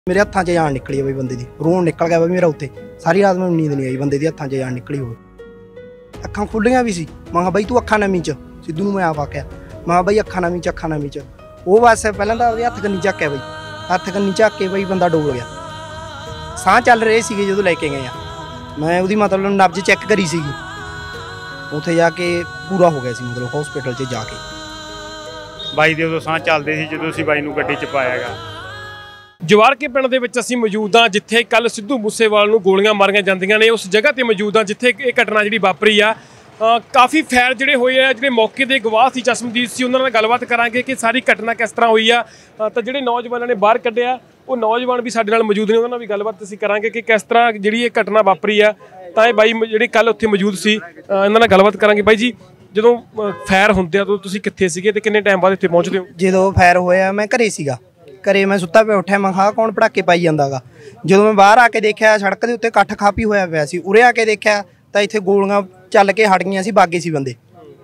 मेरे हत्थां 'च जान निकली है बई बंदे दी, रोन निकल गया बई मेरा उत्ते। सारी रात मैनूं नींद नहीं आई, बंदे दी हत्थां 'च जान निकली होवे। अखां खुल्लियां भी सी, मैं कहा बई तू अखां ना मीच। सिद्धू नूं मैं आप आख्या, मैं कहा बई अखां ना मीच, अखां ना मीच। वो बस पहलां तां ਉਹਦੇ हत्थ कन्नी झक्किया बई, हत्थ कन्नी झक के बई बंदा डोल गया। ਸਾਹ ਚੱਲ ਰਹੇ ਸੀਗੇ ਜਦੋਂ ਲੈ ਕੇ ਗਏ ਆ, मैं ਉਹਦੀ मतलब नब्ज चैक करी ਸੀਗੀ। ਉੱਥੇ ਜਾ ਕੇ ਪੂਰਾ ਹੋ ਗਿਆ ਸੀ, मतलब हॉस्पिटल 'ਚ ਜਾ ਕੇ। ਬਾਈ ਦੇ ਉਦੋਂ ਸਾਹ ਚੱਲਦੇ ਸੀ ਜਦੋਂ ਅਸੀਂ ਬਾਈ ਨੂੰ ਗੱਡੀ 'ਚ ਪਾਇਆ ਗਾ। ਜਵਾਰਕੇ ਪਿੰਡ ਦੇ ਵਿੱਚ ਅਸੀਂ ਮੌਜੂਦ ਹਾਂ, ਜਿੱਥੇ ਕੱਲ ਸਿੱਧੂ ਮੂਸੇਵਾਲ ਨੂੰ ਗੋਲੀਆਂ ਮਾਰੀਆਂ ਜਾਂਦੀਆਂ ਨੇ। ਉਸ ਜਗ੍ਹਾ ਤੇ ਮੌਜੂਦ ਹਾਂ ਜਿੱਥੇ ਇਹ ਘਟਨਾ ਜਿਹੜੀ ਵਾਪਰੀ ਆ। ਕਾਫੀ ਫੈਰ ਜਿਹੜੇ ਹੋਏ ਆ, ਜਿਹੜੇ ਮੌਕੇ ਦੇ ਗਵਾਹ ਸੀ, ਚਸ਼ਮਦੀਦ ਸੀ, ਉਹਨਾਂ ਨਾਲ ਗੱਲਬਾਤ ਕਰਾਂਗੇ ਕਿ ਸਾਰੀ ਘਟਨਾ ਕਿਸ ਤਰ੍ਹਾਂ ਹੋਈ ਆ। ਤਾਂ ਜਿਹੜੇ ਨੌਜਵਾਨਾਂ ਨੇ ਬਾਹਰ ਕੱਢਿਆ, ਉਹ ਨੌਜਵਾਨ ਵੀ ਸਾਡੇ ਨਾਲ ਮੌਜੂਦ ਨੇ, ਉਹਨਾਂ ਨਾਲ ਵੀ ਗੱਲਬਾਤ ਅਸੀਂ ਕਰਾਂਗੇ ਕਿ ਕਿਸ ਤਰ੍ਹਾਂ ਜਿਹੜੀ ਇਹ ਘਟਨਾ ਵਾਪਰੀ ਆ। ਤਾਂ ਇਹ ਬਾਈ ਜਿਹੜੇ ਕੱਲ ਉੱਥੇ ਮੌਜੂਦ ਸੀ, ਇਹਨਾਂ ਨਾਲ ਗੱਲਬਾਤ ਕਰਾਂਗੇ। ਬਾਈ ਜੀ, ਜਦੋਂ ਫੈਰ ਹੁੰਦੇ ਆ ਤਾਂ ਤੁਸੀਂ ਕਿੱਥੇ ਸੀਗੇ ਤੇ ਕਿੰਨੇ ਟਾਈਮ ਬਾਅਦ ਇੱਥੇ ਪਹੁੰਚਦੇ ਹੋ? ਜਦੋਂ ਫੈਰ ਹੋਇਆ ਮੈਂ ਘਰੇ ਸੀਗਾ, ਘਰੇ ਮੈਂ ਸੁੱਤਾ ਪਿਆ ਉੱਠਿਆ, ਮੈਂ ਕਿਹਾ ਕੌਣ ਪਟਾਕੇ ਪਾਈ ਜਾਂਦਾ ਗਾ। ਜਦੋਂ ਮੈਂ ਬਾਹਰ ਆ ਕੇ ਦੇਖਿਆ, ਸੜਕ ਦੇ ਉੱਤੇ ਇਕੱਠ ਕਾਫੀ ਹੋਇਆ ਪਿਆ ਸੀ। ਉਰੇ ਆ ਕੇ ਦੇਖਿਆ ਤਾਂ ਇੱਥੇ ਗੋਲੀਆਂ ਚੱਲ ਕੇ ਹਟ ਗਈਆਂ ਸੀ, ਬਾਗੇ ਸੀ ਬੰਦੇ।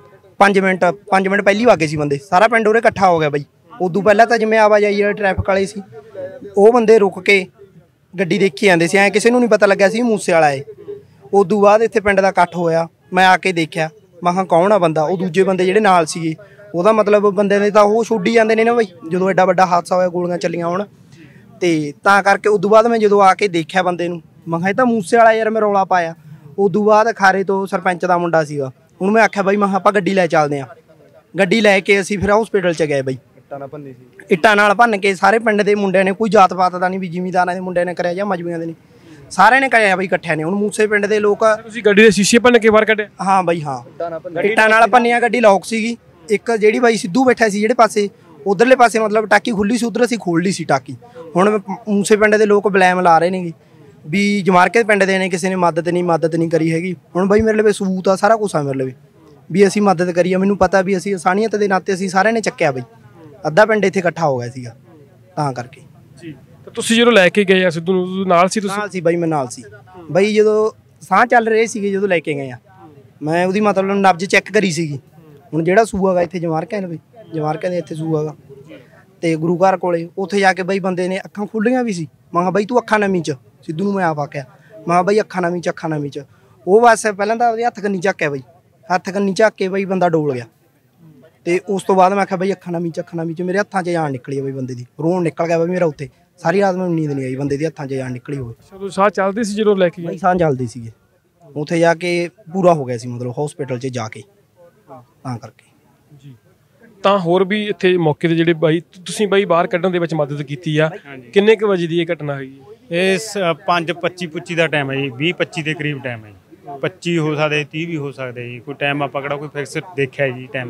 5 ਮਿੰਟ ਪਹਿਲੀ ਬਾਗੇ ਸੀ ਬੰਦੇ, ਸਾਰਾ ਪਿੰਡ ਉਰੇ ਇਕੱਠਾ ਹੋ ਗਿਆ ਬਈ। ਉਦੋਂ ਪਹਿਲਾਂ ਤਾਂ ਜਿਵੇਂ ਆਵਾਜਾਈ ਵਾਲੇ ਟ੍ਰੈਫਿਕ ਵਾਲੇ ਸੀ, ਉਹ ਬੰਦੇ ਰੁਕ ਕੇ ਗੱਡੀ ਦੇਖੀ ਜਾਂਦੇ ਸੀ, ਐਂ ਕਿਸੇ ਨੂੰ ਨਹੀਂ ਪਤਾ ਲੱਗਿਆ ਸੀ ਮੂਸੇ ਵਾਲਾ ਏ। ਉਦੋਂ ਬਾਅਦ ਇੱਥੇ ਪਿੰਡ ਦਾ ਇਕੱਠ ਹੋਇਆ, ਮੈਂ ਆ ਕੇ ਦੇਖਿਆ, ਮੈਂ ਕਿਹਾ ਕੌਣ ਆ ਬੰਦਾ। ਉਹ ਦੂਜੇ ਬੰਦੇ ਜਿਹੜੇ ਨਾਲ ਸੀਗੇ, ਉਹਦਾ ਮਤਲਬ ਬੰਦੇ ਨੇ ਤਾਂ ਉਹ ਛੁੱਡੀ ਜਾਂਦੇ ਨੇ ਨਾ ਬਈ, ਜਦੋਂ ਐਡਾ ਵੱਡਾ ਹਾਦਸਾ ਹੋਇਆ, ਗੋਲੀਆਂ ਚੱਲੀਆਂ ਹੋਣ। ਤੇ ਤਾਂ ਕਰਕੇ ਉਦੋਂ ਬਾਅਦ ਮੈਂ ਜਦੋਂ ਆ ਕੇ ਦੇਖਿਆ ਬੰਦੇ ਨੂੰ, ਮੈਂ ਕਿਹਾ ਇਹ ਤਾਂ ਮੂਸੇ ਵਾਲਾ ਯਾਰ, ਮੈਂ ਰੌਲਾ ਪਾਇਆ। ਉਦੋਂ ਬਾਅਦ ਖਾਰੇ ਤੋਂ ਸਰਪੰਚ ਦਾ ਮੁੰਡਾ ਸੀਗਾ, ਹੁਣ ਮੈਂ ਆਖਿਆ ਬਾਈ, ਮੈਂ ਆਪਾਂ ਗੱਡੀ ਲੈ ਚੱਲਦੇ ਹਾਂ। ਗੱਡੀ ਲੈ ਕੇ ਅਸੀਂ ਫਿਰ ਹੌਸਪੀਟਲ 'ਚ ਗਏ ਬਈ। ਇੱਟਾਂ ਨਾਲ ਭੰਨ ਕੇ ਸਾਰੇ ਪਿੰਡ ਦੇ ਮੁੰਡਿਆਂ ਨੇ, ਕੋਈ ਜਾਤ ਪਾਤ ਦਾ ਨਹੀਂ ਵੀ ਜ਼ਿਮੀਂਦਾਰਾਂ ਦੇ ਮੁੰਡਿਆਂ ਨੇ ਕਰਿਆ ਜਾਂ ਮਜਬੀਆਂ ਦੇ ਨੇ, ਸਾਰਿਆਂ ਨੇ ਕਰਿਆ ਬਈ ਇਕੱਠਿਆਂ ਨੇ। ਹੁਣ ਮੂਸੇ ਪਿੰਡ ਦੇ ਲੋਕ, ਤੁਸੀਂ ਗੱਡੀ ਦੇ ਸ਼ੀਸ਼ੇ ਭੰਨ ਕੇ ਬਾਹਰ ਕੱਢਿਆ? ਹਾਂ ਬਈ, ਹਾਂ, ਇੱਟਾਂ ਨਾਲ ਭੰਨੀਆਂ। ਗੱਡੀ ਲੌਕ ਸੀਗੀ, ਇੱਕ ਜਿਹੜੀ ਬਾਈ ਸਿੱਧੂ ਬੈਠਾ ਸੀ ਜਿਹੜੇ ਪਾਸੇ, ਉਧਰਲੇ ਪਾਸੇ ਮਤਲਬ ਟਾਕੀ ਖੁੱਲੀ ਸੀ, ਉਧਰ ਅਸੀਂ ਖੋਲ੍ਹ ਲਈ ਸੀ ਟਾਕੀ। ਹੁਣ ਮੂਸੇ ਪਿੰਡ ਦੇ ਲੋਕ ਬਲੈਮ ਲਾ ਰਹੇ ਨੇਗੇ ਵੀ ਜਮਾਰਕੇ ਪਿੰਡ ਦੇ ਨੇ ਕਿਸੇ ਨੇ ਮਦਦ ਨਹੀਂ ਕਰੀ ਹੈਗੀ। ਹੁਣ ਬਾਈ ਮੇਰੇ ਲਈ ਸਬੂਤ ਆ, ਸਾਰਾ ਕੁਛ ਆ ਮੇਰੇ ਲਈ ਵੀ ਅਸੀਂ ਮਦਦ ਕਰੀ ਆ। ਮੈਨੂੰ ਪਤਾ ਵੀ ਅਸੀਂ ਇਨਸਾਨੀਅਤ ਦੇ ਨਾਤੇ ਅਸੀਂ ਸਾਰਿਆਂ ਨੇ ਚੱਕਿਆ ਬਈ। ਅੱਧਾ ਪਿੰਡ ਇੱਥੇ ਇਕੱਠਾ ਹੋ ਗਿਆ ਸੀਗਾ, ਤਾਂ ਕਰਕੇ ਜੀ। ਤਾਂ ਤੁਸੀਂ ਜਦੋਂ ਲੈ ਕੇ ਗਏ ਆ ਸਿੱਧੂ ਨੂੰ, ਨਾਲ ਸੀ ਤੁਸੀਂ? ਨਾਲ ਸੀ ਬਾਈ, ਮੈਂ ਨਾਲ ਸੀ ਬਾਈ। ਜਦੋਂ ਸਾਹ ਚੱਲ ਰਹੇ ਸੀਗੇ ਜਦੋਂ ਲੈ ਕੇ ਗਏ ਆ, ਮੈਂ ਉਹਦੀ ਮਤਲਬ ਨਬਜ ਚੈੱਕ ਕਰੀ ਸੀਗੀ। ਹੁਣ ਜਿਹੜਾ ਸੂਆ ਗਾ ਇੱਥੇ ਜਮਾਰਕਿਆਂ ਦੇ, ਜਮਾਰਕਿਆਂ ਦੇ ਇੱਥੇ ਸੂਆ ਗਾ ਤੇ ਗੁਰੂ ਘਰ ਕੋਲੇ, ਉੱਥੇ ਜਾ ਕੇ ਬਈ ਬੰਦੇ ਨੇ ਅੱਖਾਂ ਖੁੱਲੀਆਂ ਵੀ ਸੀ। ਮੈਂ ਕਿਹਾ ਬਈ ਤੂੰ ਅੱਖਾਂ ਨਾ ਮੀਚ। ਸਿੱਧੂ ਨੂੰ ਮੈਂ ਆਪ ਆਖਿਆ, ਮੈਂ ਕਿਹਾ ਬਈ ਅੱਖਾਂ ਨਾ ਮੀਚ, ਅੱਖਾਂ ਨਾ ਮੀਚ। ਉਹ ਬਸ ਪਹਿਲਾਂ ਤਾਂ ਉਹਦੇ ਹੱਥ ਕੰਨੀ ਝੱਕਿਆ ਬਈ, ਹੱਥ ਕੰਨੀ ਝੱਕ ਕੇ ਬਈ ਬੰਦਾ ਡੋਲ ਗਿਆ। ਤੇ ਉਸ ਤੋਂ ਬਾਅਦ ਮੈਂ ਆਖਿਆ ਬਈ ਅੱਖਾਂ ਨਾ ਮੀਚ, ਅੱਖਾਂ ਨਾ ਮੀਚ। ਮੇਰੇ ਹੱਥਾਂ 'ਚ ਜਾਨ ਨਿਕਲੀ ਬਈ ਬੰਦੇ ਦੀ, ਰੋਣ ਨਿਕਲ ਗਿਆ ਬਈ ਮੇਰਾ ਉੱਤੇ। ਸਾਰੀ ਰਾਤ ਮੈਨੂੰ ਨੀਂਦ ਨਹੀਂ ਆਈ, ਬੰਦੇ ਦੇ ਹੱਥਾਂ 'ਚ ਜਾਨ ਨਿਕਲੀ ਹੋਵੇ। ਜਦੋਂ ਸਾਹ ਚੱਲਦੇ ਸੀ ਜਦੋਂ ਲੈ ਕੇ ਗਏ? ਸਾਹ ਚੱਲਦੇ ਸੀਗੇ। ਉੱਥੇ ਜਾ ਕੇ ਪੂਰਾ ਹੋ ਗਿਆ ਸੀ, ਮਤਲਬ ਹੌਸਪੀਟਲ 'ਚ ਜਾ ਕੇ, ਤਾਂ ਕਰਕੇ ਜੀ। ਤਾਂ ਹੋਰ ਵੀ ਇੱਥੇ ਮੌਕੇ 'ਤੇ ਜਿਹੜੇ ਬਾਈ ਤੁਸੀਂ ਬਾਈ ਬਾਹਰ ਕੱਢਣ ਦੇ ਵਿੱਚ ਮਦਦ ਕੀਤੀ ਆ, ਕਿੰਨੇ ਕੁ ਵਜੇ ਦੀ ਇਹ ਘਟਨਾ ਹੋਈ? ਇਹ 5:25 ਦਾ ਟਾਈਮ ਹੈ ਜੀ, 20-25 ਦੇ ਕਰੀਬ ਟਾਈਮ ਹੈ ਜੀ। 25 ਹੋ ਸਕਦੇ, 30 ਵੀ ਹੋ ਸਕਦੇ ਜੀ, ਕੋਈ ਟਾਈਮ ਆਪਾਂ ਕਿਹੜਾ ਕੋਈ ਫਿਕਸ ਦੇਖਿਆ ਜੀ ਟਾਈਮ।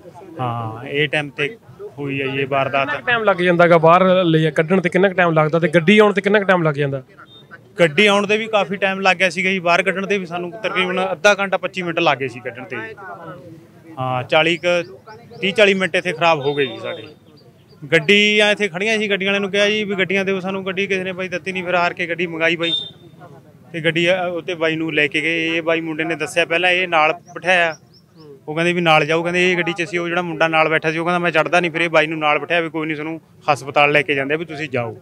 ਹਾਂ, ਇਹ ਟਾਈਮ ਤੇ ਹੋਈ ਹੈ ਜੀ ਇਹ ਵਾਰਦਾਤ। ਕਿੰਨਾ ਟਾਈਮ ਲੱਗ ਜਾਂਦਾ ਗਾ ਬਾਹਰ ਲੈ ਕੱਢਣ ਤੇ, ਕਿੰਨਾ ਕੁ ਟਾਈਮ ਲੱਗਦਾ ਤੇ ਗੱਡੀ ਆਉਣ ਤੇ ਕਿੰਨਾ ਕੁ ਟਾਈਮ ਲੱਗ ਜਾਂਦਾ? ਗੱਡੀ ਆਉਣ ਤੇ ਵੀ ਕਾਫੀ ਟਾਈਮ ਲੱਗ ਗਿਆ ਸੀਗਾ ਜੀ, ਬਾਹਰ ਕੱਢਣ ਤੇ ਵੀ ਸਾਨੂੰ ਤਕਰੀਬਨ ਅੱਧਾ ਘੰਟਾ 25 ਮਿੰਟ ਲੱਗ ਗਏ ਸੀ ਕੱਢਣ ਤੇ। ਹਾਂ, 30-40 ਮਿੰਟ ਇੱਥੇ ਖਰਾਬ ਹੋ ਗਏ ਜੀ ਸਾਡੇ। ਗੱਡੀਆਂ ਇੱਥੇ ਖੜੀਆਂ ਸੀ, ਗੱਡੀਆਂ ਵਾਲਿਆਂ ਨੂੰ ਕਿਹਾ ਜੀ ਵੀ ਗੱਡੀਆਂ ਦਿਓ ਸਾਨੂੰ, ਗੱਡੀ ਕਿਸੇ ਨੇ ਬਾਈ ਦਿੱਤੀ ਨਹੀਂ। ਫਿਰ ਹਾਰ ਕੇ ਗੱਡੀ ਮੰਗਾਈ ਬਾਈ, ਤੇ ਗੱਡੀ ਉੱਤੇ ਬਾਈ ਨੂੰ ਲੈ ਕੇ ਗਏ। ਇਹ ਬਾਈ ਮੁੰਡੇ ਨੇ ਦੱਸਿਆ ਪਹਿਲਾਂ, ਇਹ ਨਾਲ ਬਿਠਾਇਆ, ਉਹ ਕਹਿੰਦੇ ਵੀ ਨਾਲ ਜਾਓ। ਕਹਿੰਦੇ ਇਹ ਗੱਡੀ 'ਚ ਸੀ, ਉਹ ਜਿਹੜਾ ਮੁੰਡਾ ਨਾਲ ਬੈਠਾ ਸੀ ਉਹ ਕਹਿੰਦਾ ਮੈਂ ਚੜ੍ਹਦਾ ਨਹੀਂ। ਫਿਰ ਇਹ ਬਾਈ ਨੂੰ ਨਾਲ ਬਿਠਾਇਆ ਵੀ ਕੋਈ ਨਹੀਂ, ਤੁਹਾਨੂੰ ਹਸਪਤਾਲ ਲੈ ਕੇ ਜਾਂਦੇ ਵੀ ਤੁਸੀਂ ਜਾਓ।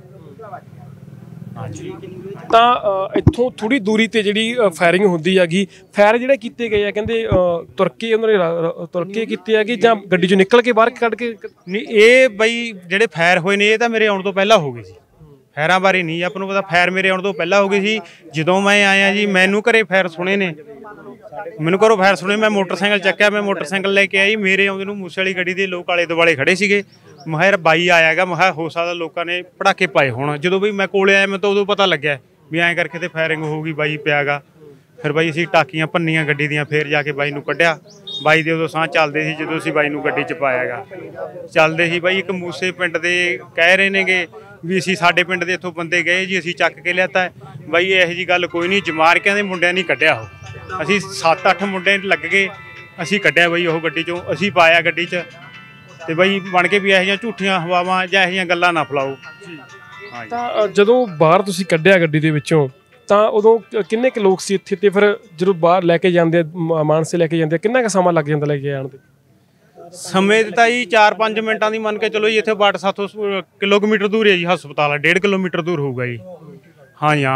ਹਾਂਜੀ। ਤਾਂ ਇੱਥੋਂ ਥੋੜੀ ਦੂਰੀ ਤੇ ਜਿਹੜੀ ਫਾਇਰਿੰਗ ਹੁੰਦੀ ਹੈਗੀ, ਫਾਇਰ ਜਿਹੜੇ ਕੀਤੇ ਗਏ ਆ ਕਹਿੰਦੇ ਤੁਰ ਕੇ ਉਹਨਾਂ ਨੇ ਤੁਰ ਕੇ ਕੀਤੇ ਹੈਗੇ ਜਾਂ ਗੱਡੀ 'ਚੋਂ ਨਿਕਲ ਕੇ ਬਾਹਰ ਕੱਢ ਕੇ? ਨਹੀਂ, ਇਹ ਬਈ ਜਿਹੜੇ ਫਾਇਰ ਹੋਏ ਨੇ ਇਹ ਤਾਂ ਮੇਰੇ ਆਉਣ ਤੋਂ ਪਹਿਲਾਂ ਹੋ ਗਏ ਸੀ। ਫਾਇਰਾਂ ਬਾਰੇ ਨਹੀਂ ਆਪਾਂ ਨੂੰ ਪਤਾ, ਫਾਇਰ ਮੇਰੇ ਆਉਣ ਤੋਂ ਪਹਿਲਾਂ ਹੋ ਗਏ ਸੀ। ਜਦੋਂ ਮੈਂ ਆਇਆ ਜੀ, ਮੈਨੂੰ ਘਰੇ ਫਾਇਰ ਸੁਣੇ ਨੇ, ਮੈਨੂੰ ਘਰੋਂ ਫਾਇਰ ਸੁਣੇ। ਮੈਂ ਮੋਟਰਸਾਈਕਲ ਚੱਕਿਆ, ਮੈਂ ਮੋਟਰਸਾਈਕਲ ਲੈ ਕੇ ਆਈ। ਮੇਰੇ ਆਉਂਦੇ ਨੂੰ ਮੂਸੇ ਵਾਲੀ ਗੱਡੀ ਦੇ ਲੋਕ ਆਲੇ ਦੁਆਲੇ ਖੜੇ ਸੀਗੇ। ਮੈਂ ਯਾਰ ਬਾਈ ਆਇਆਗਾ, ਮੈਂ ਹੋ ਸਕਦਾ ਲੋਕਾਂ ਨੇ ਪਟਾਕੇ ਪਾਏ ਹੋਣ। ਜਦੋਂ ਬਈ ਮੈਂ ਕੋਲੇ ਆਇਆ, ਮੈਂ ਤਾਂ ਉਦੋਂ ਪਤਾ ਲੱਗਿਆ ਵੀ ਐਂ ਕਰਕੇ ਤੇ ਫਾਇਰਿੰਗ ਹੋਊਗੀ, ਬਾਈ ਪਿਆਗਾ। ਫਿਰ ਬਾਈ ਅਸੀਂ ਟਾਕੀਆਂ ਭੰਨੀਆਂ ਗੱਡੀ ਦੀਆਂ, ਫਿਰ ਜਾ ਕੇ ਬਾਈ ਨੂੰ ਕੱਢਿਆ। ਬਾਈ ਦੇ ਉਦੋਂ ਸਾਹ ਚੱਲਦੇ ਸੀ ਜਦੋਂ ਅਸੀਂ ਬਾਈ ਨੂੰ ਗੱਡੀ 'ਚ ਪਾਇਆਗਾ, ਚੱਲਦੇ ਸੀ ਬਾਈ। ਇੱਕ ਮੂਸੇ ਪਿੰਡ ਦੇ ਕਹਿ ਰਹੇ ਨੇਗੇ ਵੀ ਅਸੀਂ ਸਾਡੇ ਪਿੰਡ ਦੇ ਇੱਥੋਂ ਬੰਦੇ ਗਏ ਜੀ, ਅਸੀਂ ਚੱਕ ਕੇ ਲਿਆਤਾ ਬਾਈ। ਇਹੋ ਜਿਹੀ ਗੱਲ ਕੋਈ ਨਹੀਂ, ਜਮਾਰਕਿਆਂ ਦੇ ਮੁੰਡਿਆਂ ਨਹੀਂ ਕੱਢਿਆ ਉਹ, ਅਸੀਂ 7-8 ਮੁੰਡੇ ਲੱਗ ਗਏ, ਅਸੀਂ ਕੱਢਿਆ ਬਾਈ ਉਹ ਗੱਡੀ 'ਚੋਂ, ਅਸੀਂ ਪਾਇਆ ਗੱਡੀ 'ਚ। ਤੇ ਬਾਈ ਬਣ ਕੇ ਵੀ ਇਹੋ ਜਿਹੀਆਂ ਝੂਠੀਆਂ ਹਵਾਵਾਂ ਜਾਂ ਇਹੋ ਜਿਹੀਆਂ ਗੱਲਾਂ ਨਾ ਫੈਲਾਓ। ਤਾਂ ਜਦੋਂ ਬਾਹਰ ਤੁਸੀਂ ਕੱਢਿਆ ਗੱਡੀ ਦੇ ਵਿੱਚੋਂ, ਤਾਂ ਉਦੋਂ ਕਿੰਨੇ ਕੁ ਲੋਕ ਸੀ ਇੱਥੇ? ਤੇ ਫਿਰ ਜਦੋਂ ਬਾਹਰ ਲੈ ਕੇ ਜਾਂਦੇ, ਮਾਨਸੇ ਲੈ ਕੇ ਜਾਂਦੇ, ਕਿੰਨਾ ਕੁ ਸਮਾਂ ਲੱਗ ਜਾਂਦਾ ਲੈ ਕੇ ਆਉਣ ਤੇ? ਸਮੇਂ ਦਿੱਤਾ ਜੀ 4-5 ਮਿੰਟਾਂ ਦੀ ਮੰਨ ਕੇ ਚਲੋ ਜੀ। ਇੱਥੇ ਬਾਟ 700 ਕਿਲੋਮੀਟਰ ਦੂਰ ਹੈ ਜੀ ਹਸਪਤਾਲ, 1.5 ਕਿਲੋਮੀਟਰ ਦੂਰ ਹੋਊਗਾ ਜੀ। ਹਾਂ ਜੀ ਹਾਂ,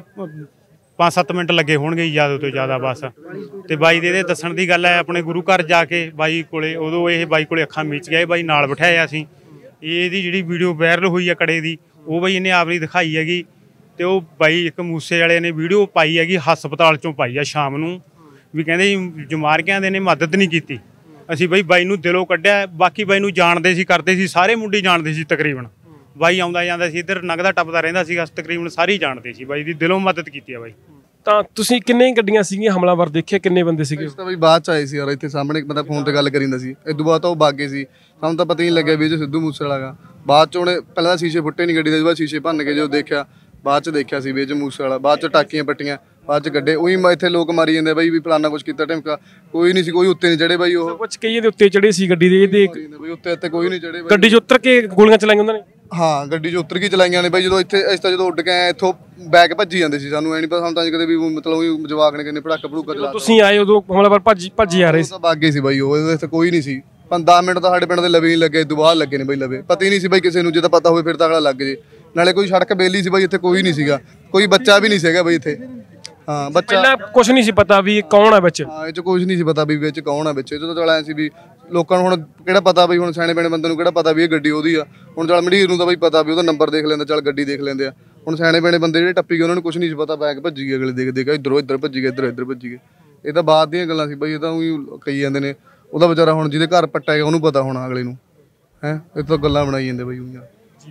5-7 ਮਿੰਟ ਲੱਗੇ ਹੋਣਗੇ ਜੀ ਜ਼ਿਆਦਾ ਤੋਂ ਜ਼ਿਆਦਾ ਬਸ। ਤੇ ਬਾਈ ਦੇ ਇਹਦੇ ਦੱਸਣ ਦੀ ਗੱਲ ਹੈ, ਆਪਣੇ ਗੁਰੂ ਘਰ ਜਾ ਕੇ ਬਾਈ ਕੋਲੇ, ਉਦੋਂ ਇਹ ਬਾਈ ਕੋਲੇ ਅੱਖਾਂ ਮੀਚ ਗਏ, ਬਾਈ ਨਾਲ ਬਿਠਾਇਆ ਅਸੀਂ। ਇਹਦੀ ਜਿਹੜੀ ਵੀਡੀਓ ਵਾਇਰਲ ਹੋਈ ਆ ਕੜੇ ਦੀ, ਉਹ ਬਾਈ ਇਹਨੇ ਆਪ ਨਹੀਂ ਦਿਖਾਈ ਹੈਗੀ। ਤੇ ਉਹ ਬਾਈ ਇੱਕ ਮੂਸੇ ਵਾਲੇ ਨੇ ਵੀਡੀਓ ਪਾਈ ਹੈਗੀ, ਹਸਪਤਾਲ ਚੋਂ ਪਾਈ ਆ ਸ਼ਾਮ ਨੂੰ, ਵੀ ਕਹਿੰਦੇ ਜੀ ਜਮਾਰਕਿਆਂ ਦੇ ਨੇ ਮਦਦ ਨਹੀਂ ਕੀਤੀ। ਅਸੀਂ ਬਾਈ ਨੂੰ ਦਿਲੋਂ ਕੱਢਿਆ। ਬਾਕੀ ਬਾਈ ਨੂੰ ਜਾਣਦੇ ਸੀ, ਕਰਦੇ ਸੀ, ਸਾਰੇ ਮੁੰਡੇ ਜਾਣਦੇ ਸੀ ਤਕਰੀਬਨ। ਬਾਈ ਆਉਂਦਾ ਜਾਂਦਾ ਸੀ, ਇੱਧਰ ਲੰਘਦਾ ਟੱਪਦਾ ਰਹਿੰਦਾ ਸੀਗਾ, ਤਕਰੀਬਨ ਸਾਰੇ ਹੀ ਜਾਣਦੇ ਸੀ। ਬਾਈ ਦੀ ਦਿਲੋਂ ਮਦਦ ਕੀਤੀ ਆ ਬਾਈ। ਤਾਂ ਤੁਸੀਂ ਕਿੰਨੇ ਗੱਡੀਆਂ ਸੀਗੀਆਂ ਹਮਲਾਵਰ ਦੇਖਿਆ, ਕਿੰਨੇ ਬੰਦੇ ਸੀਗੇ? ਤਾਂ ਬਈ ਬਾਅਦ ਚ ਆਏ ਸੀ ਯਾਰ, ਇੱਥੇ ਸਾਹਮਣੇ ਇੱਕ ਬੰਦਾ ਫੋਨ ਤੇ ਗੱਲ ਕਰੀਂਦਾ ਸੀ। ਇਸ ਤੋਂ ਬਾਅਦ ਤਾਂ ਉਹ ਬਾਗੇ ਸੀ, ਸਾਨੂੰ ਤਾਂ ਪਤਾ ਹੀ ਨਹੀਂ ਲੱਗਿਆ ਵੀ ਇਹ ਸਿੱਧੂ ਮੂਸੇਵਾਲਾ ਗਾ। ਬਾਅਦ ਚ ਉਹਨੇ ਪਹਿਲਾਂ ਤਾਂ ਸ਼ੀਸ਼ੇ ਫੁੱਟੇ ਨਹੀਂ ਗੱਡੀ ਦੇ, ਬਾਅਦ ਸ਼ੀਸ਼ੇ ਭੰਨ ਕੇ ਜਦੋਂ ਦੇਖਿਆ, ਬਾਅਦ ਚ ਦੇਖਿਆ ਸੀ ਵੀ ਇਹ ਮੂਸੇਵਾਲਾ। ਬਾਅਦ ਚ ਟਾਕੀਆਂ ਪੱਟੀਆਂ, ਬਾਅਦ ਚ ਗੱਡੇ ਉਹੀ ਇੱਥੇ ਲੋਕ ਮਾਰੀ ਜਾਂਦੇ ਬਾਈ ਵੀ ਫਲਾਨਾ ਕੁਛ ਕੀਤਾ ਢਿਮਕਾ। ਕੋਈ ਨਹੀਂ ਸੀ, ਕੋਈ ਉੱਤੇ ਨਹੀਂ ਚੜੇ ਬਾਈ। ਉਹ ਕੁਝ ਕਈ ਇਹਦੇ ਉੱਤੇ ਚੜੇ ਸੀ ਗੱਡੀ ਦੇ, ਇਹਦੇ ਬਈ ਉੱਤੇ ਕੋਈ ਨਹੀਂ ਚੜੇ। ਗੱਡੀ 'ਚ ਉਤਰ ਕੇ ਗੋਲੀਆਂ ਚਲਾਈਆਂ ਉਹਨਾਂ ਨੇ? ਹਾਂ, ਗੱਡੀ 'ਚ ਉਤਰ ਕੇ ਚਲਾਈਆਂ ਨੇ ਬਾਈ। ਜਦੋਂ ਇੱਥੇ ਇਸ ਤਾਂ ਜਦੋਂ ਉੱਡ ਕੇ ਆਏ ਇੱਥੋਂ ਬੈਕ ਭੱਜੀ ਜਾਂਦੇ ਸੀ, ਸਾਨੂੰ ਐ ਨਹੀਂ ਪਤਾ, ਸਾਨੂੰ ਤਾਂ ਕਦੇ ਵੀ ਮਤਲਬ ਉਹ ਜਵਾਕ ਨੇ ਕਹਿੰਦੇ ਪੜਾਕਾ ਪੜੂਕਾ ਚਲਾ। ਤੁਸੀਂ ਆਏ ਉਦੋਂ ਹਮਲਾਵਰ ਭੱਜ ਆ ਰਹੇ ਸੀ? ਬਾਗੇ ਸੀ ਬਾਈ, ਉਹ ਇੱਥੇ ਕੋਈ ਨਹੀਂ ਸੀ। 10 ਮਿੰਟ ਤਾਂ ਸਾਡੇ ਪਿੰਡ ਦੇ ਲਵੇ ਨਹੀਂ ਲੱਗੇ, ਦੁਬਾਰਾ ਲੱਗੇ ਨੇ ਬਾਈ ਲਵੇ। ਪਤਾ ਹੀ ਨਹੀਂ ਸੀ ਬਾਈ ਕਿਸੇ ਨੂੰ, ਜੇ ਤਾਂ ਪਤਾ ਹੋਵੇ ਫਿਰ ਤਾਂ ਅਗਲਾ ਲੱਗ ਜੇ। ਨਾਲੇ ਕੋਈ ਸੜਕ ਬੇਲੀ ਸੀ ਬਾਈ, ਇੱਥੇ ਕੋਈ ਨਹੀਂ ਸੀਗਾ, ਕੋਈ ਬੱਚਾ ਵੀ ਨਹੀਂ ਸੀਗਾ ਬਾਈ ਇੱਥੇ। ਹਾਂ, ਬੱਚਾ ਪਹਿਲਾਂ ਕੁਝ ਨਹੀਂ ਸੀ ਪਤਾ ਵੀ ਕੌਣ ਆ ਵਿੱਚ? ਹਾਂ, ਇਹ 'ਚ ਕੁਝ ਨਹੀਂ ਸੀ ਪਤਾ ਵੀ ਵਿੱਚ ਕੌਣ ਆ ਵਿੱਚ। ਇਹ ਤਾਂ ਚਲ ਐ ਸੀ ਵੀ ਲੋਕਾਂ ਨੂੰ ਹੁਣ ਕਿਹੜਾ ਪਤਾ ਬਈ, ਹੁਣ ਸਿਆਣੇ ਪਿੰਡ ਬੰਦੇ ਨੂੰ ਕਿਹੜਾ ਪਤਾ ਵੀ ਇਹ ਗੱਡੀ ਉਹਦੀ ਆ। ਹੁਣ ਚੱਲ ਮੰਡੀਰ ਨੂੰ ਤਾਂ ਬਈ ਪਤਾ ਵੀ ਉਹਦਾ ਨੰਬਰ ਦੇਖ ਲੈਂਦਾ, ਚੱਲ ਗੱਡੀ ਦੇਖ ਲੈਂਦੇ ਆ। ਹੁਣ ਸਿਆਣੇ ਪਿੰਡ ਬੰਦੇ ਜਿਹੜੇ ਟੱਪੀ ਗਏ ਉਹਨਾਂ ਨੂੰ ਕੁਝ ਨਹੀਂ ਸੀ ਪਤਾ, ਬੈਗ ਭੱਜੀ ਗਏ ਅਗਲੇ ਦੇਖ ਦੇਖ, ਇੱਧਰੋਂ ਇੱਧਰ ਭੱਜੀ ਗਏ, ਇੱਧਰ ਭੱਜੀ ਗਏ। ਇਹ ਤਾਂ ਬਾਅਦ ਦੀਆਂ ਗੱਲਾਂ ਸੀ ਬਈ, ਇਹ ਤਾਂ ਉਹੀ ਕਹੀ ਜਾਂਦੇ ਨੇ। ਉਹਦਾ ਵਿਚਾਰਾ ਹੁਣ ਜਿਹਦੇ ਘਰ ਪੱਟਿਆ ਗਿਆ ਉਹਨੂੰ ਪਤਾ ਹੋਣਾ ਅਗਲੇ ਨੂੰ, ਹੈ। ਇਹ ਤਾਂ ਗੱਲਾਂ ਬਣਾਈ ਜਾਂਦੇ ਬਈ ਉਹੀਆਂ।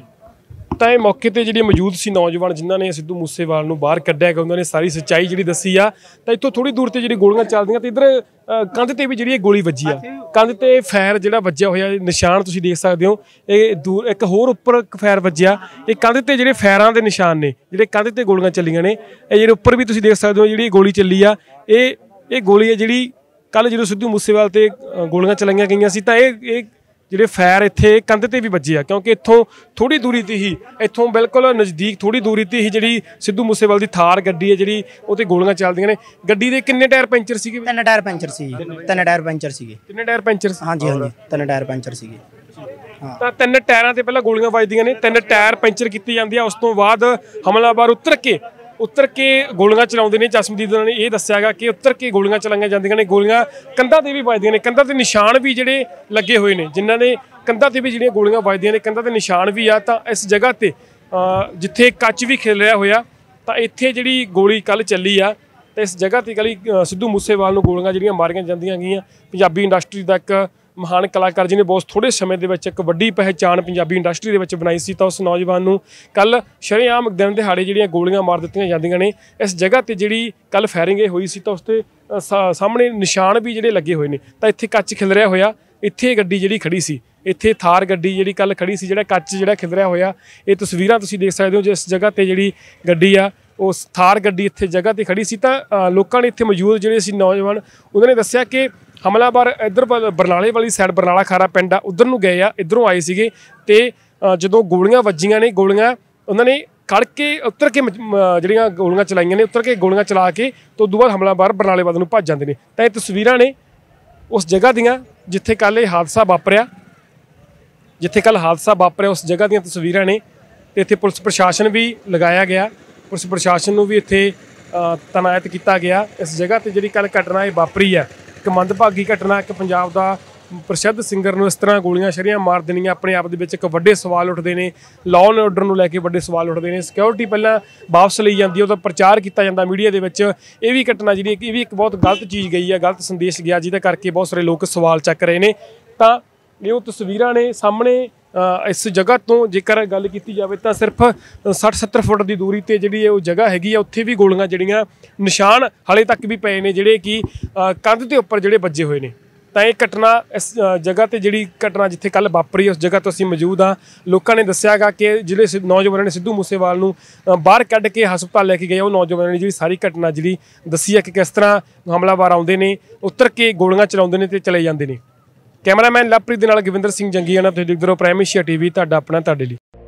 ਤਾਂ ਇਹ ਮੌਕੇ ਤੇ ਜਿਹੜੇ ਮੌਜੂਦ ਸੀ ਨੌਜਵਾਨ ਜਿਨ੍ਹਾਂ ਨੇ ਸਿੱਧੂ ਮੂਸੇਵਾਲ ਨੂੰ ਬਾਹਰ ਕੱਢਿਆ ਕਿ ਉਹਨਾਂ ਨੇ ਸਾਰੀ ਸੱਚਾਈ ਜਿਹੜੀ ਦੱਸੀ ਆ। ਤਾਂ ਇੱਥੋਂ ਥੋੜੀ ਦੂਰ ਤੇ ਜਿਹੜੀ ਗੋਲੀਆਂ ਚੱਲਦੀਆਂ ਤੇ ਇੱਧਰ ਕੰਧ ਤੇ ਵੀ ਜਿਹੜੀ ਇਹ ਗੋਲੀ ਵੱਜੀ ਆ, ਕੰਧ ਤੇ ਫਾਇਰ ਜਿਹੜਾ ਵੱਜਿਆ ਹੋਇਆ ਨਿਸ਼ਾਨ ਤੁਸੀਂ ਦੇਖ ਸਕਦੇ ਹੋ। ਇਹ ਦੂਰ ਇੱਕ ਹੋਰ ਉੱਪਰ ਫਾਇਰ ਵੱਜਿਆ, ਇਹ ਕੰਧ ਤੇ ਜਿਹੜੇ ਫਾਇਰਾਂ ਦੇ ਨਿਸ਼ਾਨ ਨੇ, ਜਿਹੜੇ ਕੰਧ ਤੇ ਗੋਲੀਆਂ ਚੱਲੀਆਂ ਨੇ। ਇਹ ਜਿਹੜੇ ਉੱਪਰ ਵੀ ਤੁਸੀਂ ਦੇਖ ਸਕਦੇ ਹੋ ਜਿਹੜੀ ਗੋਲੀ ਚੱਲੀ ਆ, ਇਹ ਗੋਲੀ ਹੈ ਜਿਹੜੀ ਕੱਲ ਜਦੋਂ ਸਿੱਧੂ ਮੂਸੇਵਾਲ ਤੇ ਗੋਲੀਆਂ ਚਲਾਈਆਂ ਗਈਆਂ ਸੀ ਤਾਂ ਇਹ ਜਿਹੜੇ ਫਾਇਰ ਇੱਥੇ ਕੰਧ ਤੇ ਵੀ ਵੱਜੇ ਆ, ਕਿਉਂਕਿ ਇੱਥੋਂ ਥੋੜੀ ਦੂਰੀ ਤੇ ਹੀ, ਇੱਥੋਂ ਬਿਲਕੁਲ ਨਜ਼ਦੀਕ ਥੋੜੀ ਦੂਰੀ ਤੇ ਹੀ ਜਿਹੜੀ ਸਿੱਧੂ ਮੂਸੇਵਾਲ ਦੀ ਥਾਰ ਗੱਡੀ ਹੈ ਜਿਹੜੀ ਉਹ ਤੇ ਗੋਲੀਆਂ ਚੱਲਦੀਆਂ ਨੇ। ਗੱਡੀ ਦੇ ਕਿੰਨੇ ਟਾਇਰ ਪੈਂਚਰ ਸੀਗੇ? 3 ਟਾਇਰ ਪੈਂਚਰ ਸੀ, 3 ਟਾਇਰ ਪੈਂਚਰ ਸੀਗੇ। ਕਿੰਨੇ ਟਾਇਰ ਪੈਂਚਰ? ਹਾਂਜੀ ਹਾਂਜੀ, 3 ਟਾਇਰ ਪੈਂਚਰ ਸੀਗੇ। ਤਾਂ 3 ਟਾਇਰਾਂ ਤੇ ਪਹਿਲਾਂ ਗੋਲੀਆਂ ਵੱਜਦੀਆਂ ਨੇ, 3 ਟਾਇਰ ਪੈਂਚਰ ਕੀਤੀ ਜਾਂਦੀ ਆ। ਉਸ ਤੋਂ ਬਾਅਦ ਹਮਲਾਵਰ ਉਤਰ ਕੇ ਗੋਲੀਆਂ ਚਲਾਉਂਦੇ ਨੇ। ਚਸ਼ਮਦੀਦ ਨੇ ਇਹ ਦੱਸਿਆਗਾ ਕਿ ਉਤਰ ਕੇ ਗੋਲੀਆਂ ਚਲਾਈਆਂ ਜਾਂਦੀਆਂ ਨੇ। ਗੋਲੀਆਂ ਕੰਧਾਂ ਤੇ ਵੀ ਵੱਜਦੀਆਂ ਨੇ, ਕੰਧਾਂ ਤੇ ਨਿਸ਼ਾਨ ਵੀ ਜਿਹੜੇ ਲੱਗੇ ਹੋਏ ਨੇ, ਜਿਨ੍ਹਾਂ ਨੇ ਕੰਧਾਂ ਤੇ ਵੀ ਜਿਹੜੀਆਂ ਗੋਲੀਆਂ ਵੱਜਦੀਆਂ ਨੇ ਕੰਧਾਂ ਤੇ ਨਿਸ਼ਾਨ ਵੀ ਆ। ਤਾਂ ਇਸ ਜਗ੍ਹਾ ਤੇ ਜਿੱਥੇ ਕੱਚ ਵੀ ਖਿਲ ਰਿਹਾ ਹੋਇਆ, ਤਾਂ ਇੱਥੇ ਜਿਹੜੀ ਗੋਲੀ ਕੱਲ ਚੱਲੀ ਆ, ਤਾਂ ਇਸ ਜਗ੍ਹਾ ਤੇ ਕੱਲ ਸਿੱਧੂ ਮੂਸੇਵਾਲ ਨੂੰ ਗੋਲੀਆਂ ਜਿਹੜੀਆਂ ਮਾਰੀਆਂ ਜਾਂਦੀਆਂ ਗਈਆਂ। ਪੰਜਾਬੀ ਇੰਡਸਟਰੀ ਦਾ ਇੱਕ ਮਹਾਨ ਕਲਾਕਾਰ ਜਿਹਨੇ ਬਹੁਤ ਥੋੜੇ ਸਮੇਂ ਦੇ ਵਿੱਚ ਇੱਕ ਵੱਡੀ ਪਹਿਚਾਣ ਪੰਜਾਬੀ ਇੰਡਸਟਰੀ ਦੇ ਵਿੱਚ ਬਣਾਈ ਸੀ, ਤਾਂ ਉਸ ਨੌਜਵਾਨ ਨੂੰ ਕੱਲ ਸ਼ਰੇਆਮ ਦਿਨ ਦਿਹਾੜੇ ਜਿਹੜੀਆਂ ਗੋਲੀਆਂ ਮਾਰ ਦਿੱਤੀਆਂ ਜਾਂਦੀਆਂ ਨੇ। ਇਸ ਜਗ੍ਹਾ ਤੇ ਜਿਹੜੀ ਕੱਲ ਫਾਇਰਿੰਗ ਹੋਈ ਸੀ ਤਾਂ ਉਸ ਤੇ ਸਾਹਮਣੇ ਨਿਸ਼ਾਨ ਵੀ ਜਿਹੜੇ ਲੱਗੇ ਹੋਏ ਨੇ। ਤਾਂ ਇੱਥੇ ਕੱਚ ਖਿਲ ਰਿਹਾ ਹੋਇਆ, ਇੱਥੇ ਗੱਡੀ ਜਿਹੜੀ ਖੜੀ ਸੀ, ਇੱਥੇ ਥਾਰ ਗੱਡੀ ਜਿਹੜੀ ਕੱਲ ਖੜੀ ਸੀ, ਜਿਹੜਾ ਕੱਚ ਜਿਹੜਾ ਖਿਲ ਰਿਹਾ ਹੋਇਆ, ਇਹ ਤਸਵੀਰਾਂ ਤੁਸੀਂ ਦੇਖ ਸਕਦੇ ਹੋ। ਜਿਸ ਜਗ੍ਹਾ ਤੇ ਜਿਹੜੀ ਗੱਡੀ ਆ, ਉਸ ਥਾਰ ਗੱਡੀ ਇੱਥੇ ਜਗ੍ਹਾ ਤੇ ਖੜੀ ਸੀ। ਤਾਂ ਲੋਕਾਂ ਨੇ ਇੱਥੇ ਮੌਜੂਦ ਜਿਹੜੇ ਸੀ ਨੌਜਵਾਨ, ਉਹਨਾਂ ਨੇ ਦੱਸਿਆ ਕਿ ਹਮਲਾਵਰ ਇੱਧਰ ਬਰਨਾਲੇ ਵਾਲੀ ਸਾਈਡ, ਬਰਨਾਲਾ ਖਾਰਾ ਪਿੰਡ ਆ, ਉੱਧਰ ਨੂੰ ਗਏ ਆ, ਇੱਧਰੋਂ ਆਏ ਸੀਗੇ। ਤੇ ਜਦੋਂ ਗੋਲੀਆਂ ਵੱਜੀਆਂ ਨੇ, ਗੋਲੀਆਂ ਉਹਨਾਂ ਨੇ ਖੜ ਕੇ ਉਤਰ ਕੇ ਜਿਹੜੀਆਂ ਗੋਲੀਆਂ ਚਲਾਈਆਂ ਨੇ, ਉਤਰ ਕੇ ਗੋਲੀਆਂ ਚਲਾ ਕੇ ਤੋਂ ਉਦੋਂ ਬਾਅਦ ਹਮਲਾਵਰ ਬਰਨਾਲੇ ਵੱਲ ਨੂੰ ਭੱਜ ਜਾਂਦੇ ਨੇ। ਤਾਂ ਇਹ ਤਸਵੀਰਾਂ ਨੇ ਉਸ ਜਗ੍ਹਾ ਦੀਆਂ ਜਿੱਥੇ ਕੱਲ ਇਹ ਹਾਦਸਾ ਵਾਪਰਿਆ, ਉਸ ਜਗ੍ਹਾ ਦੀਆਂ ਤਸਵੀਰਾਂ ਨੇ। ਤੇ ਇੱਥੇ ਪੁਲਿਸ ਪ੍ਰਸ਼ਾਸਨ ਵੀ ਲਗਾਇਆ ਗਿਆ, ਪੁਲਿਸ ਪ੍ਰਸ਼ਾਸਨ ਨੂੰ ਵੀ ਇੱਥੇ ਤੈਨਾਤ ਕੀਤਾ ਗਿਆ। ਇਸ ਜਗ੍ਹਾ ਤੇ ਜਿਹੜੀ ਕੱਲ ਘਟਨਾ ਇਹ ਵਾਪਰੀ ਹੈ, ਇੱਕ ਮੰਦਭਾਗੀ ਘਟਨਾ। ਇੱਕ ਪੰਜਾਬ ਦਾ ਪ੍ਰਸਿੱਧ ਸਿੰਗਰ ਨੂੰ ਇਸ ਤਰ੍ਹਾਂ ਗੋਲੀਆਂ ਸ਼ਰੀਆਂ ਮਾਰ ਦੇਣੀਆਂ ਆਪਣੇ ਆਪ ਦੇ ਵਿੱਚ ਇੱਕ ਵੱਡੇ ਸਵਾਲ ਉੱਠਦੇ ਨੇ। ਲਾਅ ਐਂਡ ਆਰਡਰ ਨੂੰ ਲੈ ਕੇ ਵੱਡੇ ਸਵਾਲ ਉੱਠਦੇ ਨੇ। ਸਿਕਿਉਰਿਟੀ ਪਹਿਲਾਂ ਵਾਪਸ ਲਈ ਜਾਂਦੀ ਹੈ, ਉਹਦਾ ਪ੍ਰਚਾਰ ਕੀਤਾ ਜਾਂਦਾ ਮੀਡੀਆ ਦੇ ਵਿੱਚ। ਇਹ ਵੀ ਘਟਨਾ ਜਿਹੜੀ ਇਹ ਵੀ ਇੱਕ ਬਹੁਤ ਗਲਤ ਚੀਜ਼ ਗਈ ਹੈ, ਗਲਤ ਸੰਦੇਸ਼ ਗਿਆ, ਜਿਹਦੇ ਕਰਕੇ ਬਹੁਤ ਸਾਰੇ ਲੋਕ ਸਵਾਲ ਚੱਕ ਰਹੇ ਨੇ। ਤਾਂ ਇਹ ਉਹ ਤਸਵੀਰਾਂ ਨੇ ਸਾਹਮਣੇ। ਇਸ ਜਗ੍ਹਾ ਤੋਂ ਜੇਕਰ ਗੱਲ ਕੀਤੀ ਜਾਵੇ ਤਾਂ ਸਿਰਫ 60-70 ਫੁੱਟ ਦੀ ਦੂਰੀ ਤੇ ਜਿਹੜੀ ਉਹ ਜਗ੍ਹਾ ਹੈਗੀ ਆ, ਉੱਥੇ ਵੀ ਗੋਲੀਆਂ ਜਿਹੜੀਆਂ ਨਿਸ਼ਾਨ ਹਾਲੇ ਤੱਕ ਵੀ ਪਏ ਨੇ, ਜਿਹੜੇ ਕਿ ਕੰਧ ਦੇ ਉੱਪਰ ਜਿਹੜੇ ਵੱਜੇ ਹੋਏ ਨੇ। ਤਾਂ ਇਹ ਘਟਨਾ ਇਸ ਜਗ੍ਹਾ ਤੇ ਜਿਹੜੀ ਘਟਨਾ ਜਿੱਥੇ ਕੱਲ ਵਾਪਰੀ, ਉਸ ਜਗ੍ਹਾ ਤੋਂ ਅਸੀਂ ਮੌਜੂਦ ਹਾਂ। ਲੋਕਾਂ ਨੇ ਦੱਸਿਆਗਾ ਕਿ ਜਿਹੜੇ ਨੌਜਵਾਨਾਂ ਨੇ ਸਿੱਧੂ ਮੂਸੇਵਾਲ ਨੂੰ ਬਾਹਰ ਕੱਢ ਕੇ ਹਸਪਤਾਲ ਲੈ ਕੇ ਗਏ, ਉਹ ਨੌਜਵਾਨਾਂ ਨੇ ਜਿਹੜੀ ਸਾਰੀ ਘਟਨਾ ਜਿਹੜੀ ਦੱਸੀ ਹੈ ਕਿ ਕਿਸ ਤਰ੍ਹਾਂ ਹਮਲਾਵਰ ਆਉਂਦੇ ਨੇ, ਉਤਰ ਕੇ ਗੋਲੀਆਂ ਚਲਾਉਂਦੇ ਨੇ ਤੇ ਚਲੇ ਜਾਂਦੇ ਨੇ। ਕੈਮਰਾਮੈਨ ਲਵਪ੍ਰੀਤ ਦੇ ਨਾਲ ਗਵਿੰਦਰ ਸਿੰਘ ਜੰਗੀਆਣਾ, ਤੁਸੀਂ ਦੇਖਦੇ ਰਹੋ ਪ੍ਰਾਈਮ ਏਸ਼ੀਆ ਟੀਵੀ, ਤੁਹਾਡਾ ਆਪਣਾ ਤੁਹਾਡੇ ਲਈ।